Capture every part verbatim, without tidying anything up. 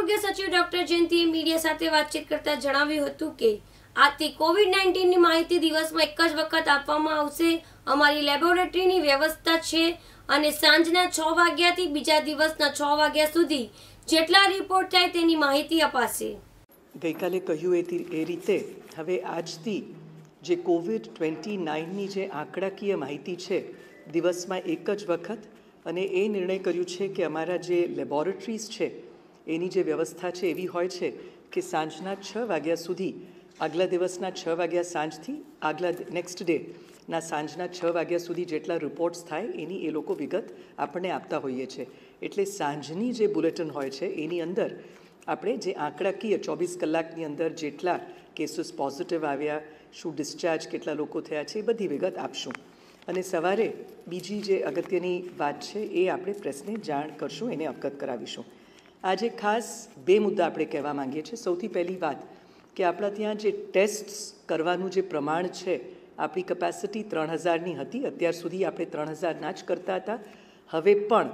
આરોગ્ય સચિવ doctor જયંતીએ media સાથે વાતચીત કરતા જણાવ્યું હતું કે આજથી કોવિડ નાઇન્ટીનની માહિતી દિવસમાં એક જ વખત આપવામાં આવશે। અમારી લેબોરેટરીની વ્યવસ્થા છે અને સાંજના છ વાગ્યાથી બીજા દિવસના છ વાગ્યા સુધી જેટલા રિપોર્ટ થાય તેની માહિતી અપાશે। ગઈકાલે કહ્યું એ રીતે હવે આજથી જે કોવિડ ટ્વેન્ટી નાઇનની જે આંકડાકીય માહિતી છે દિવસમાં એક જ વખત અને એ નિર્ણય કર્યું છે કે અમારા જે લેબોરેટરીઝ છે એની જે વ્યવસ્થા છે એવી હોય છે કે સાંજના છ વાગ્યા સુધી આગલા દિવસના છ વાગ્યા સાંજથી આગલા નેક્સ્ટ ડેના સાંજના છ વાગ્યા સુધી જેટલા રિપોર્ટ્સ થાય એની એ લોકો વિગત આપણને આપતા હોઈએ છીએ। એટલે સાંજની જે બુલેટિન હોય છે એની અંદર આપણે જે આંકડાકીય ચોવીસ કલાકની અંદર જેટલા કેસીસ પોઝિટિવ આવ્યા, શું ડિસ્ચાર્જ કેટલા લોકો થયા છે એ બધી વિગત આપશું અને સવારે બીજી જે અગત્યની વાત છે એ આપણે પ્રેસને જાણ કરશું, એને અવગત કરાવીશું। આજે ખાસ બે મુદ્દા આપણે કહેવા માંગીએ છીએ। સૌથી પહેલી વાત કે આપણા ત્યાં જે ટેસ્ટ કરવાનું જે પ્રમાણ છે આપણી કેપેસિટી ત્રણ હજારની હતી, અત્યાર સુધી આપણે ત્રણ હજારના જ કરતા હતા, હવે પણ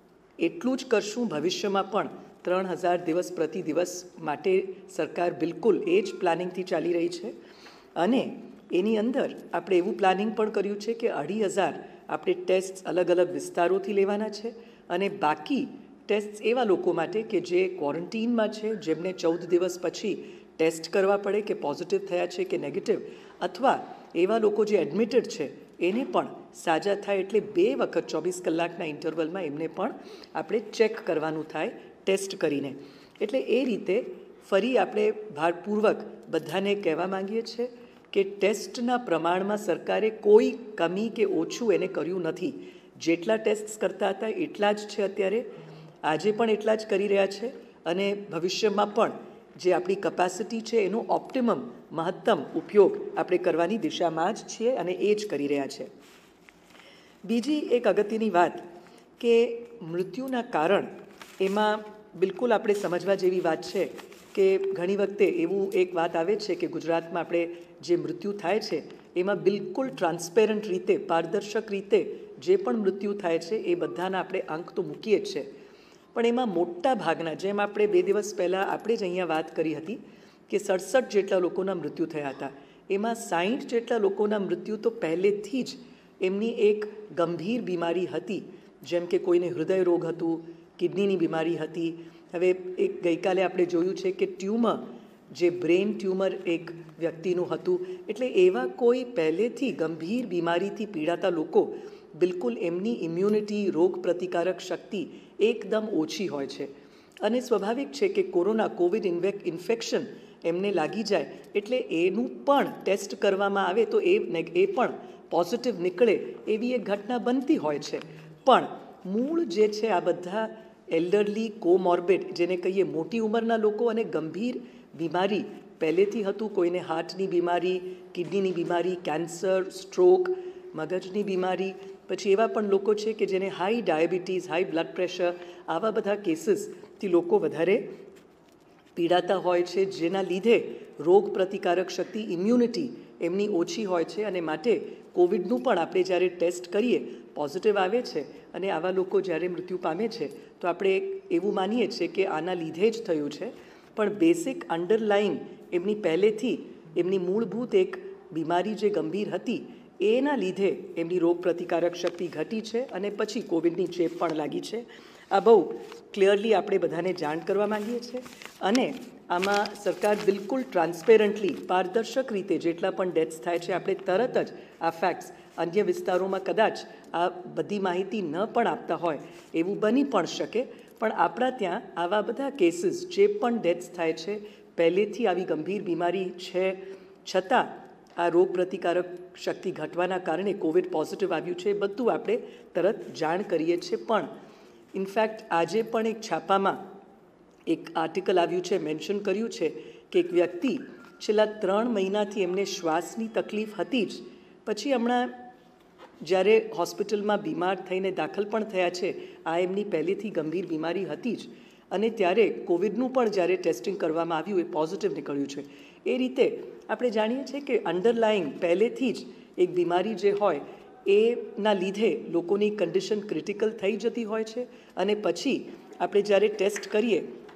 એટલું જ કરશું, ભવિષ્યમાં પણ ત્રણ હજાર દિવસ પ્રતિ દિવસ માટે સરકાર બિલકુલ એ જ પ્લાનિંગથી ચાલી રહી છે અને એની અંદર આપણે એવું પ્લાનિંગ પણ કર્યું છે કે અઢી હજાર આપણે ટેસ્ટ અલગ અલગ વિસ્તારોથી લેવાના છે અને બાકી ટેસ્ટ એવા લોકો માટે કે જે ક્વોરન્ટીનમાં છે, જેમને ચૌદ દિવસ પછી ટેસ્ટ કરવા પડે કે પોઝિટિવ થયા છે કે નેગેટિવ, અથવા એવા લોકો જે એડમિટેડ છે એને પણ સાજા થાય એટલે બે વખત ચોવીસ કલાકના ઇન્ટરવલમાં એમને પણ આપણે ચેક કરવાનું થાય ટેસ્ટ કરીને। એટલે એ રીતે ફરી આપણે ભારપૂર્વક બધાને કહેવા માંગીએ છીએ કે ટેસ્ટના પ્રમાણમાં સરકારે કોઈ કમી કે ઓછું એને કર્યું નથી। જેટલા ટેસ્ટ કરતા હતા એટલા જ છે, અત્યારે આજે પણ એટલા જ કરી રહ્યા છે અને ભવિષ્યમાં પણ જે આપણી કેપેસિટી છે એનો ઓપ્ટિમમ મહત્તમ ઉપયોગ આપણે કરવાની દિશામાં જ છીએ અને એ જ કરી રહ્યા છે। બીજી એક અગત્યની વાત કે મૃત્યુના કારણ એમાં બિલકુલ આપણે સમજવા જેવી વાત છે કે ઘણી વખતે એવું એક વાત આવે છે કે ગુજરાતમાં આપણે જે મૃત્યુ થાય છે એમાં બિલકુલ ટ્રાન્સપેરન્ટ રીતે, પારદર્શક રીતે જે પણ મૃત્યુ થાય છે એ બધાના આપણે અંક તો મૂકીએ જ છે, પણ એમાં મોટા ભાગના, જેમ આપણે બે દિવસ પહેલાં આપણે જ અહીંયા વાત કરી હતી કે સડસઠ જેટલા લોકોના મૃત્યુ થયા હતા, એમાં સાઠ જેટલા લોકોના મૃત્યુ તો પહેલેથી જ એમની એક ગંભીર બીમારી હતી, જેમ કે કોઈને હૃદય રોગ હતું, કિડનીની બીમારી હતી। હવે એક ગઈકાલે આપણે જોયું છે કે ટ્યુમર, જે બ્રેન ટ્યુમર એક વ્યક્તિનું હતું, એટલે એવા કોઈ પહેલેથી ગંભીર બીમારીથી પીડાતા લોકો બિલકુલ એમની ઇમ્યુનિટી, રોગ પ્રતિકારક શક્તિ એકદમ ઓછી હોય છે અને સ્વાભાવિક છે કે કોરોના કોવિડ ઇન્ફેક્શન એમને લાગી જાય એટલે એનું પણ ટેસ્ટ કરવામાં આવે તો એ એ પણ પોઝિટિવ નીકળે એવી એક ઘટના બનતી હોય છે। પણ મૂળ જે છે આ બધા એલ્ડરલી, કોમોર્બિડ જેને કહીએ મોટી ઉંમરના લોકો અને ગંભીર બીમારી પહેલેથી હતું, કોઈને હાર્ટની બીમારી, કિડનીની બીમારી, કેન્સર, સ્ટ્રોક, મગજની બીમારી, પછી એવા પણ લોકો છે કે જેને high diabetes, high blood pressure, આવા બધા કેસીસથી લોકો વધારે પીડાતા હોય છે, જેના લીધે રોગ પ્રતિકારક શક્તિ, ઇમ્યુનિટી એમની ઓછી હોય છે અને માટે કોવિડનું પણ આપણે જ્યારે ટેસ્ટ કરીએ પોઝિટિવ આવે છે અને આવા લોકો જ્યારે મૃત્યુ પામે છે તો આપણે એવું માનીએ છીએ કે આના લીધે જ થયું છે, પણ બેસિક અંડરલાઇન એમની પહેલેથી એમની મૂળભૂત એક બીમારી જે ગંભીર હતી એના લીધે એમની રોગ પ્રતિકારક શક્તિ ઘટી છે અને પછી કોવિડની ચેપ પણ લાગી છે। આ બહુ ક્લિયરલી આપણે બધાને જાણ કરવા માંગીએ છીએ અને આમાં સરકાર બિલકુલ ટ્રાન્સપેરન્ટલી, પારદર્શક રીતે જેટલા પણ ડેથ્સ થાય છે આપણે તરત જ આ ફેક્ટ્સ, અન્ય વિસ્તારોમાં કદાચ આ બધી માહિતી ન પણ આપતા હોય એવું બની પણ શકે, પણ આપણા ત્યાં આવા બધા કેસીસ જે પણ ડેથ્સ થાય છે પહેલેથી આવી ગંભીર બીમારી છે છતાં આ રોગ પ્રતિકારક શક્તિ ઘટવાના કારણે કોવિડ પોઝિટિવ આવ્યું છે, બધું આપણે તરત જાણ કરીએ છીએ। પણ ઇનફેક્ટ આજે પણ એક છાપામાં એક આર્ટિકલ આવ્યું છે, મેન્શન કર્યું છે કે એક વ્યક્તિ છેલ્લા ત્રણ મહિનાથી એમને શ્વાસની તકલીફ હતી જ, પછી હમણાં જ્યારે હોસ્પિટલમાં બીમાર થઈને દાખલ પણ થયા છે, આ એમની પહેલેથી ગંભીર બીમારી હતી જ અને ત્યારે કોવિડનું પણ જ્યારે ટેસ્ટિંગ કરવામાં આવ્યું એ પોઝિટિવ નીકળ્યું છે। એ રીતે આપણે જાણીએ છીએ કે અંડરલાઇંગ પહેલેથી જ એક બીમારી જે હોય એના લીધે લોકોની કન્ડિશન ક્રિટિકલ થઈ જતી હોય છે અને પછી આપણે જ્યારે ટેસ્ટ કરીએ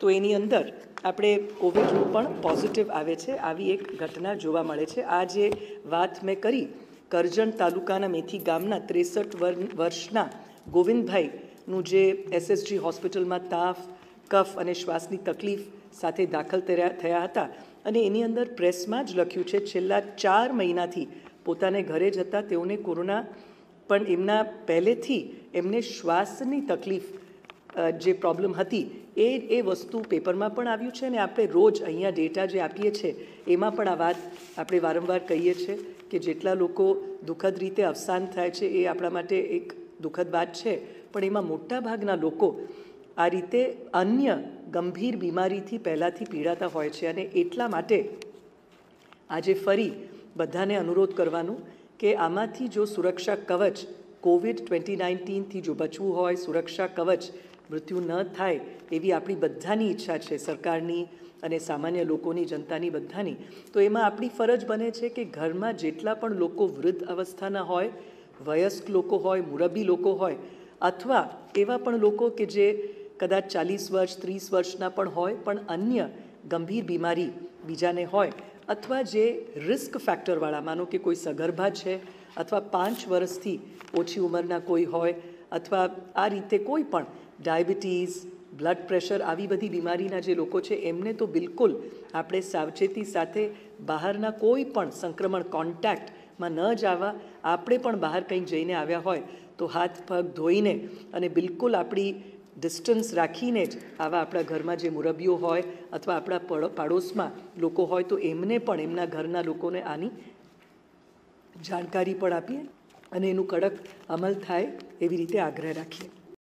તો એની અંદર આપણે કોવિડનું પણ પોઝિટિવ આવે છે, આવી એક ઘટના જોવા મળે છે. આ જે વાત મેં કરી કરજણ તાલુકાના મેથી ગામના ત્રેસઠ વર્ષના ગોવિંદભાઈનું જે એસએસજી હોસ્પિટલમાં તાવ, કફ અને શ્વાસની તકલીફ સાથે દાખલ થયા હતા અને એની અંદર પ્રેસમાં જ લખ્યું છે છેલ્લા ચાર મહિનાથી પોતાને ઘરે જતા તેઓને કોરોના પણ એમના પહેલેથી એમને શ્વાસની તકલીફ જે પ્રોબ્લેમ હતી એ એ વસ્તુ પેપરમાં પણ આવ્યું છે અને આપણે રોજ અહીંયા ડેટા જે આપીએ છીએ એમાં પણ આ વાત આપણે વારંવાર કહીએ છીએ કે જેટલા લોકો દુઃખદ રીતે અવસાન થાય છે એ આપણા માટે એક દુઃખદ વાત છે, પણ એમાં મોટાભાગના લોકો આ રીતે અન્ય ગંભીર બીમારીથી પહેલાંથી પીડાતા હોય છે. અને એટલા માટે આજે ફરી બધાને અનુરોધ કરવાનું કે આમાંથી જો સુરક્ષા કવચ કોવિડ ટ્વેન્ટી નાઇન્ટીનથી જો બચવું હોય, સુરક્ષા કવચ મૃત્યુ ન થાય એવી આપણી બધાની ઈચ્છા છે, સરકારની અને સામાન્ય લોકોની, જનતાની બધાની. તો એમાં આપણી ફરજ બને છે કે ઘરમાં જેટલા પણ લોકો વૃદ્ધ અવસ્થાના હોય, વયસ્ક લોકો હોય, મુરબ્બી લોકો હોય અથવા એવા પણ લોકો કે જે કદાચ ચાલીસ વર્ષ ત્રીસ વર્ષના પણ હોય પણ અન્ય ગંભીર બીમારી બીજાને હોય અથવા જે રિસ્ક ફેક્ટરવાળા, માનો કે કોઈ સગર્ભા છે અથવા પાંચ વર્ષથી ઓછી ઉંમરના કોઈ હોય અથવા આ રીતે કોઈ પણ ડાયાબિટીસ, બ્લડ પ્રેશર, આવી બધી બીમારીના જે લોકો છે એમને તો બિલકુલ આપણે સાવચેતી સાથે બહારના કોઈ પણ સંક્રમણ કોન્ટેક્ટમાં ન જવા. આપણે પણ બહાર કંઈક જઈને આવ્યા હોય તો હાથ પગ ધોઈને અને બિલકુલ આપણી ડિસ્ટન્સ રાખીને જ આવા આપણા ઘરમાં જે મુરબ્બીઓ હોય અથવા આપણા પાડોશમાં લોકો હોય તો એમને પણ એમના ઘરના લોકોને આની જાણકારી પણ આપીએ અને એનું કડક અમલ થાય એવી રીતે આગ્રહ રાખીએ.